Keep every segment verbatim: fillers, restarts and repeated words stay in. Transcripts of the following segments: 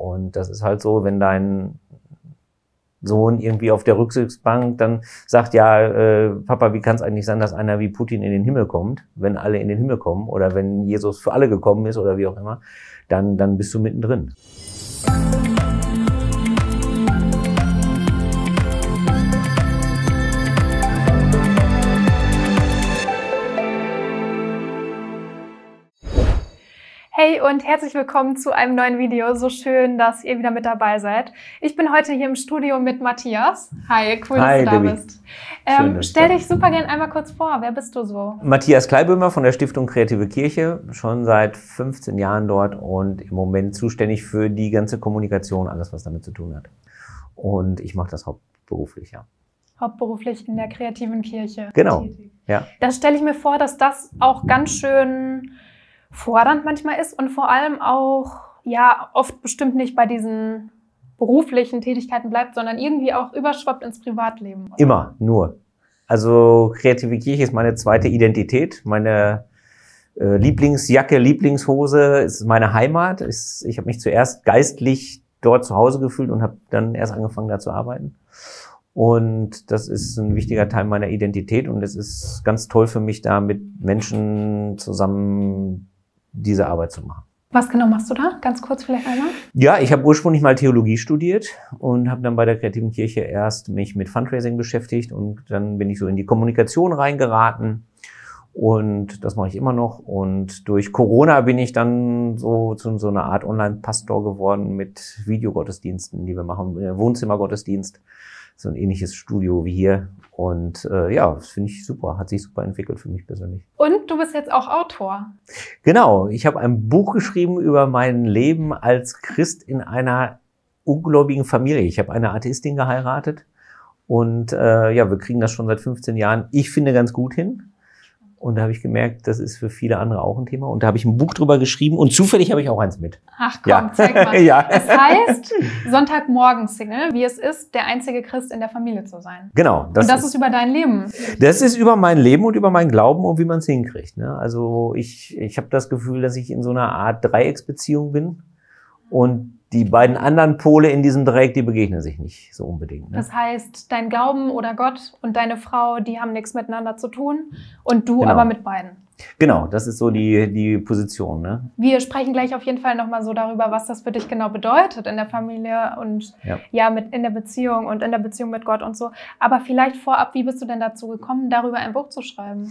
Und das ist halt so, wenn dein Sohn irgendwie auf der Rücksitzbank dann sagt, ja, äh, Papa, wie kann es eigentlich sein, dass einer wie Putin in den Himmel kommt, wenn alle in den Himmel kommen oder wenn Jesus für alle gekommen ist oder wie auch immer, dann, dann bist du mittendrin. Hey und herzlich willkommen zu einem neuen Video. So schön, dass ihr wieder mit dabei seid. Ich bin heute hier im Studio mit Matthias. Hi, cool, Hi, dass du da Debbie. bist. Ähm, Schön, stell dich super gern einmal kurz vor. Wer bist du so? Matthias Kleibömer von der Stiftung Kreative Kirche, schon seit fünfzehn Jahren dort und im Moment zuständig für die ganze Kommunikation, alles was damit zu tun hat. Und ich mache das hauptberuflich, ja. Hauptberuflich in der kreativen Kirche. Genau, tätig. ja. Da stelle ich mir vor, dass das auch ganz schön fordernd manchmal ist und vor allem auch, ja, oft bestimmt nicht bei diesen beruflichen Tätigkeiten bleibt, sondern irgendwie auch überschwappt ins Privatleben. Oder? Immer, nur. Also Kreative Kirche ist meine zweite Identität, meine äh, Lieblingsjacke, Lieblingshose, ist meine Heimat. Ist, ich habe mich zuerst geistlich dort zu Hause gefühlt und habe dann erst angefangen, da zu arbeiten. Und das ist ein wichtiger Teil meiner Identität und es ist ganz toll für mich, da mit Menschen zusammen diese Arbeit zu machen. Was genau machst du da? Ganz kurz vielleicht einmal. Ja, ich habe ursprünglich mal Theologie studiert und habe dann bei der Kreativen Kirche erst mich mit Fundraising beschäftigt und dann bin ich so in die Kommunikation reingeraten und das mache ich immer noch. Und durch Corona bin ich dann so zu so einer Art Online-Pastor geworden mit Videogottesdiensten, die wir machen, Wohnzimmergottesdienst. So ein ähnliches Studio wie hier. Und äh, ja, das finde ich super, hat sich super entwickelt für mich persönlich. Und du bist jetzt auch Autor. Genau, ich habe ein Buch geschrieben über mein Leben als Christ in einer ungläubigen Familie. Ich habe eine Atheistin geheiratet und äh, ja, wir kriegen das schon seit fünfzehn Jahren, ich finde, ganz gut hin. Und da habe ich gemerkt, das ist für viele andere auch ein Thema. Und da habe ich ein Buch drüber geschrieben und zufällig habe ich auch eins mit. Ach komm, ja. zeig mal. Ja. Es heißt Sonntagmorgen-Single, wie es ist, der einzige Christ in der Familie zu sein. Genau. Das und das ist, ist über dein Leben. Das ist über mein Leben und über meinen Glauben und wie man es hinkriegt. Ne? Also ich, ich habe das Gefühl, dass ich in so einer Art Dreiecksbeziehung bin. Und die beiden anderen Pole in diesem Dreieck, die begegnen sich nicht so unbedingt. Ne? Das heißt, dein Glauben oder Gott und deine Frau, die haben nichts miteinander zu tun und du genau. aber mit beiden. Genau, das ist so die, die Position. Ne? Wir sprechen gleich auf jeden Fall nochmal so darüber, was das für dich genau bedeutet in der Familie und ja, ja mit, in der Beziehung und in der Beziehung mit Gott und so. Aber vielleicht vorab, wie bist du denn dazu gekommen, darüber ein Buch zu schreiben?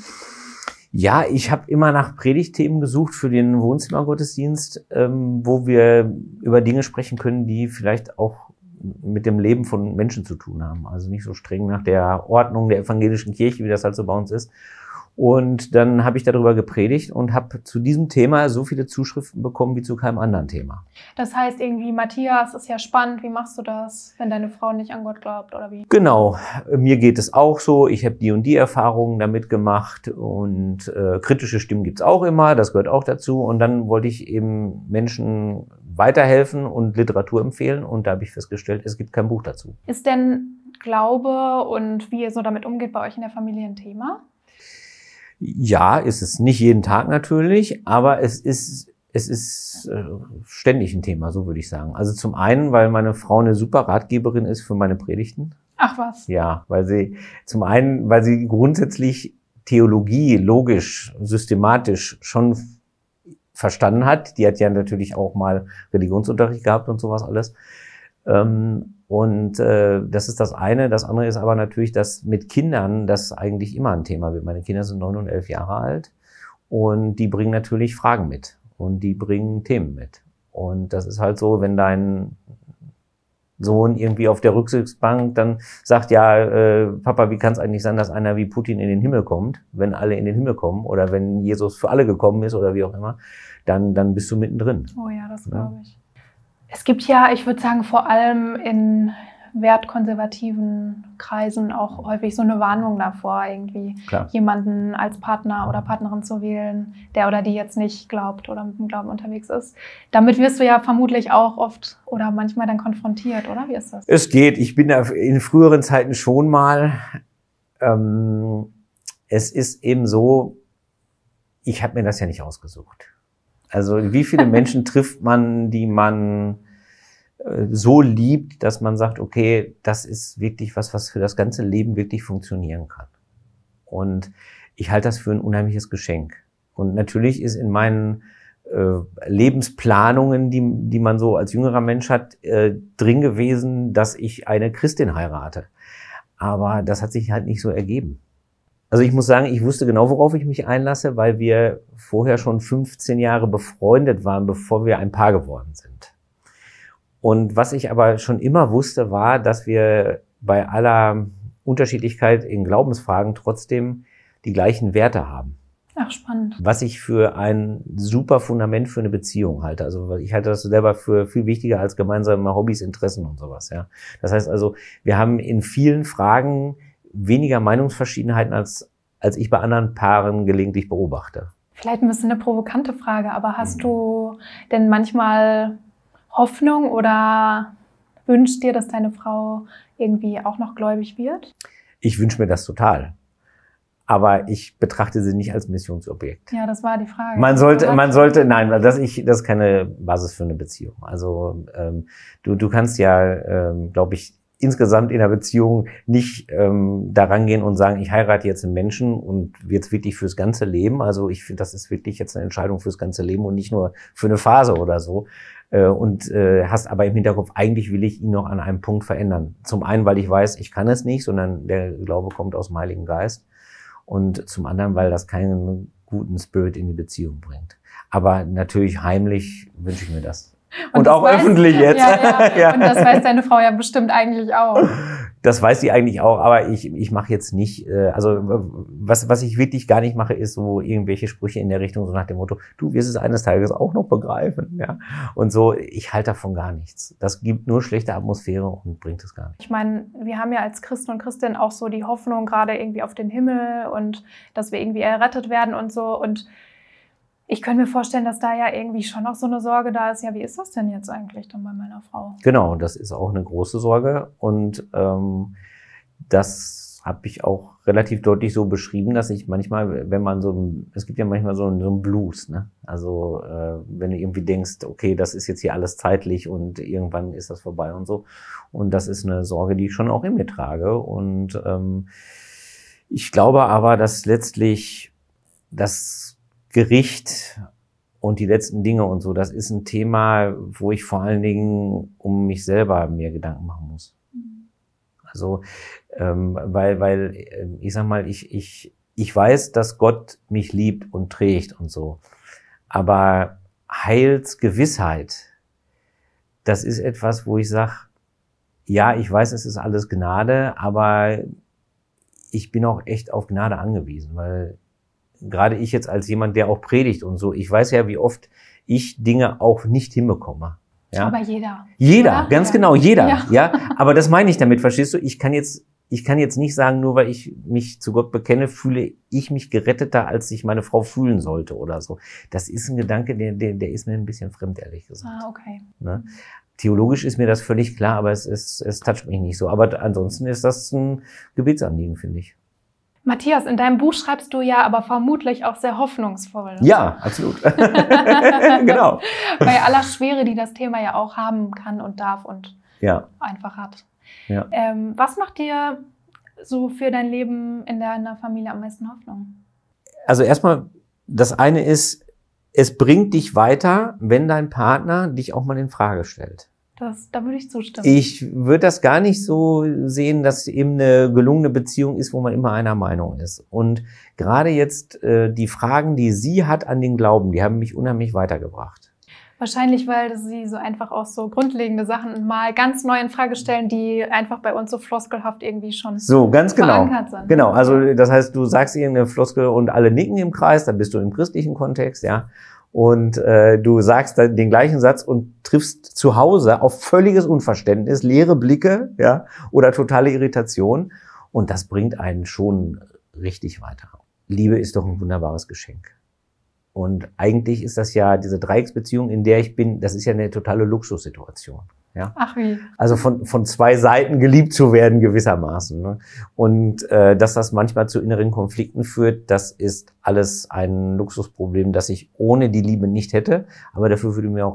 Ja, ich habe immer nach Predigtthemen gesucht für den Wohnzimmergottesdienst, ähm, wo wir über Dinge sprechen können, die vielleicht auch mit dem Leben von Menschen zu tun haben. Also nicht so streng nach der Ordnung der evangelischen Kirche, wie das halt so bei uns ist. Und dann habe ich darüber gepredigt und habe zu diesem Thema so viele Zuschriften bekommen wie zu keinem anderen Thema. Das heißt irgendwie, Matthias, ist ja spannend, wie machst du das, wenn deine Frau nicht an Gott glaubt oder wie? Genau, mir geht es auch so. Ich habe die und die Erfahrungen damit gemacht und äh, kritische Stimmen gibt's auch immer, das gehört auch dazu. Und dann wollte ich eben Menschen weiterhelfen und Literatur empfehlen und da habe ich festgestellt, es gibt kein Buch dazu. Ist denn Glaube und wie ihr so damit umgeht bei euch in der Familie ein Thema? Ja, ist es nicht jeden Tag natürlich, aber es ist es ist äh, ständig ein Thema, so würde ich sagen. Also zum einen, weil meine Frau eine super Ratgeberin ist für meine Predigten. Ach was. Ja, weil sie zum einen, weil sie grundsätzlich Theologie logisch, systematisch schon verstanden hat. Die hat ja natürlich auch mal Religionsunterricht gehabt und sowas alles. Ähm, Und äh, das ist das eine. Das andere ist aber natürlich, dass mit Kindern das eigentlich immer ein Thema wird. Meine Kinder sind neun und elf Jahre alt und die bringen natürlich Fragen mit und die bringen Themen mit. Und das ist halt so, wenn dein Sohn irgendwie auf der Rücksitzbank dann sagt, ja, äh, Papa, wie kann es eigentlich sein, dass einer wie Putin in den Himmel kommt, wenn alle in den Himmel kommen oder wenn Jesus für alle gekommen ist oder wie auch immer, dann, dann bist du mittendrin. Oh ja, das glaube ich. Es gibt ja, ich würde sagen, vor allem in wertkonservativen Kreisen auch häufig so eine Warnung davor, irgendwie Klar. jemanden als Partner oder Partnerin zu wählen, der oder die jetzt nicht glaubt oder mit dem Glauben unterwegs ist. Damit wirst du ja vermutlich auch oft oder manchmal dann konfrontiert, oder? Wie ist das? Es geht. Ich bin da in früheren Zeiten schon mal. Ähm, es ist eben so, ich habe mir das ja nicht ausgesucht. Also wie viele Menschen trifft man, die man äh, so liebt, dass man sagt, okay, das ist wirklich was, was für das ganze Leben wirklich funktionieren kann. Und ich halte das für ein unheimliches Geschenk. Und natürlich ist in meinen äh, Lebensplanungen, die, die man so als jüngerer Mensch hat, äh, drin gewesen, dass ich eine Christin heirate. Aber das hat sich halt nicht so ergeben. Also ich muss sagen, ich wusste genau, worauf ich mich einlasse, weil wir vorher schon fünfzehn Jahre befreundet waren, bevor wir ein Paar geworden sind. Und was ich aber schon immer wusste, war, dass wir bei aller Unterschiedlichkeit in Glaubensfragen trotzdem die gleichen Werte haben. Ach, spannend. Was ich für ein super Fundament für eine Beziehung halte. Also ich halte das selber für viel wichtiger als gemeinsame Hobbys, Interessen und sowas. Ja. Das heißt also, wir haben in vielen Fragen weniger Meinungsverschiedenheiten, als, als ich bei anderen Paaren gelegentlich beobachte. Vielleicht ein bisschen eine provokante Frage, aber hast mhm. du denn manchmal Hoffnung oder wünschst dir, dass deine Frau irgendwie auch noch gläubig wird? Ich wünsche mir das total. Aber ich betrachte sie nicht als Missionsobjekt. Ja, das war die Frage. Man sollte, man sollte, nein, das, ich, das ist keine Basis für eine Beziehung. Also ähm, du, du kannst ja, ähm, glaube ich, insgesamt in einer Beziehung nicht ähm, daran gehen und sagen, ich heirate jetzt einen Menschen und jetzt wirklich fürs ganze Leben. Also ich finde, das ist wirklich jetzt eine Entscheidung fürs ganze Leben und nicht nur für eine Phase oder so. Äh, und äh, hast aber im Hinterkopf, eigentlich will ich ihn noch an einem Punkt verändern. Zum einen, weil ich weiß, ich kann es nicht, sondern der Glaube kommt aus dem Heiligen Geist. Und zum anderen, weil das keinen guten Spirit in die Beziehung bringt. Aber natürlich heimlich wünsche ich mir das. Und, und auch weiß, öffentlich jetzt. Ja, ja. Ja. Und das weiß deine Frau ja bestimmt eigentlich auch. Das weiß sie eigentlich auch, aber ich ich mache jetzt nicht, äh, also was was ich wirklich gar nicht mache, ist so irgendwelche Sprüche in der Richtung, so nach dem Motto, du wirst es eines Tages auch noch begreifen. Ja. Und so, ich halte davon gar nichts. Das gibt nur schlechte Atmosphäre und bringt es gar nicht. Ich meine, wir haben ja als Christen und Christinnen auch so die Hoffnung gerade irgendwie auf den Himmel und dass wir irgendwie errettet werden und so. Und ich könnte mir vorstellen, dass da ja irgendwie schon noch so eine Sorge da ist. Ja, wie ist das denn jetzt eigentlich dann bei meiner Frau? Genau, das ist auch eine große Sorge. Und ähm, das habe ich auch relativ deutlich so beschrieben, dass ich manchmal, wenn man so, es gibt ja manchmal so einen, so einen Blues, ne? Also äh, wenn du irgendwie denkst, okay, das ist jetzt hier alles zeitlich und irgendwann ist das vorbei und so. Und das ist eine Sorge, die ich schon auch in mir trage. Und ähm, ich glaube aber, dass letztlich das Gericht und die letzten Dinge und so, das ist ein Thema, wo ich vor allen Dingen um mich selber mir Gedanken machen muss. Also, ähm, weil, weil, ich sag mal, ich, ich, ich weiß, dass Gott mich liebt und trägt und so. Aber Heilsgewissheit, das ist etwas, wo ich sag, ja, ich weiß, es ist alles Gnade, aber ich bin auch echt auf Gnade angewiesen, weil gerade ich jetzt als jemand, der auch predigt und so, ich weiß ja, wie oft ich Dinge auch nicht hinbekomme. Ja? Aber jeder. Jeder, oder? ganz ja. genau, jeder. Ja. ja. Aber das meine ich damit, verstehst du? Ich kann jetzt, ich kann jetzt nicht sagen, nur weil ich mich zu Gott bekenne, fühle ich mich geretteter, als sich meine Frau fühlen sollte oder so. Das ist ein Gedanke, der, der, der ist mir ein bisschen fremd, ehrlich gesagt. Ah, okay. Ne? Theologisch ist mir das völlig klar, aber es, es, es toucht mich nicht so. Aber ansonsten ist das ein Gebetsanliegen, finde ich. Matthias, in deinem Buch schreibst du ja aber vermutlich auch sehr hoffnungsvoll. Ja, absolut. Genau. Bei aller Schwere, die das Thema ja auch haben kann und darf und ja. einfach hat. Ja. Ähm, was macht dir so für dein Leben in deiner Familie am meisten Hoffnung? Also erstmal, das eine ist, es bringt dich weiter, wenn dein Partner dich auch mal in Frage stellt. Das, da würde ich zustimmen. Ich würde das gar nicht so sehen, dass eben eine gelungene Beziehung ist, wo man immer einer Meinung ist. Und gerade jetzt äh, die Fragen, die sie hat an den Glauben, die haben mich unheimlich weitergebracht. Wahrscheinlich, weil sie so einfach auch so grundlegende Sachen mal ganz neu in Frage stellen, die einfach bei uns so floskelhaft irgendwie schon so ganz genau verankert sind. Genau, also das heißt, du sagst irgendeine Floskel und alle nicken im Kreis, dann bist du im christlichen Kontext, ja. Und äh, du sagst dann den gleichen Satz und triffst zu Hause auf völliges Unverständnis, leere Blicke, ja, oder totale Irritation. Und das bringt einen schon richtig weiter. Liebe ist doch ein wunderbares Geschenk. Und eigentlich ist das ja diese Dreiecksbeziehung, in der ich bin, das ist ja eine totale Luxussituation. Ja? Ach wie. Also von von zwei Seiten geliebt zu werden gewissermaßen. Ne? Und äh, dass das manchmal zu inneren Konflikten führt, das ist alles ein Luxusproblem, das ich ohne die Liebe nicht hätte. Aber dafür würde mir auch auf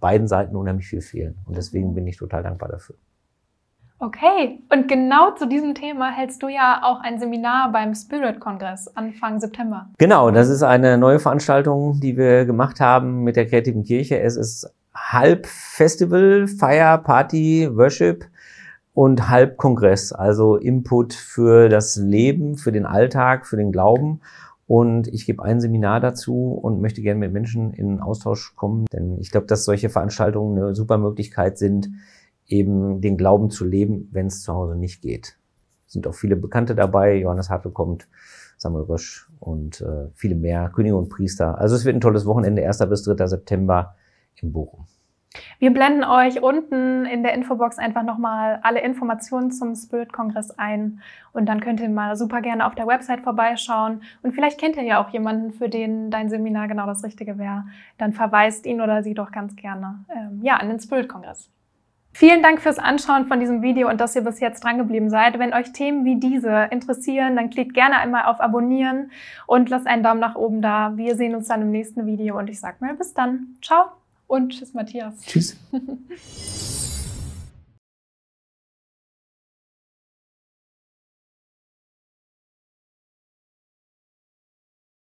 beiden Seiten unheimlich viel fehlen. Und deswegen bin ich total dankbar dafür. Okay, und genau zu diesem Thema hältst du ja auch ein Seminar beim Spirit-Kongress Anfang September. Genau, das ist eine neue Veranstaltung, die wir gemacht haben mit der Kreativen Kirche. Es ist halb Festival, Feier, Party, Worship und halb Kongress, also Input für das Leben, für den Alltag, für den Glauben. Und ich gebe ein Seminar dazu und möchte gerne mit Menschen in Austausch kommen, denn ich glaube, dass solche Veranstaltungen eine super Möglichkeit sind, eben den Glauben zu leben, wenn es zu Hause nicht geht. Es sind auch viele Bekannte dabei, Johannes Hartl kommt, Samuel Rösch und äh, viele mehr, Könige und Priester. Also es wird ein tolles Wochenende, erster bis dritter September in Bochum. Wir blenden euch unten in der Infobox einfach nochmal alle Informationen zum Spirit-Kongress ein und dann könnt ihr mal super gerne auf der Website vorbeischauen und vielleicht kennt ihr ja auch jemanden, für den dein Seminar genau das Richtige wäre. Dann verweist ihn oder sie doch ganz gerne ähm, ja, an den Spirit-Kongress. Vielen Dank fürs Anschauen von diesem Video und dass ihr bis jetzt dran geblieben seid. Wenn euch Themen wie diese interessieren, dann klickt gerne einmal auf Abonnieren und lasst einen Daumen nach oben da. Wir sehen uns dann im nächsten Video und ich sag mal bis dann. Ciao und tschüss, Matthias. Tschüss.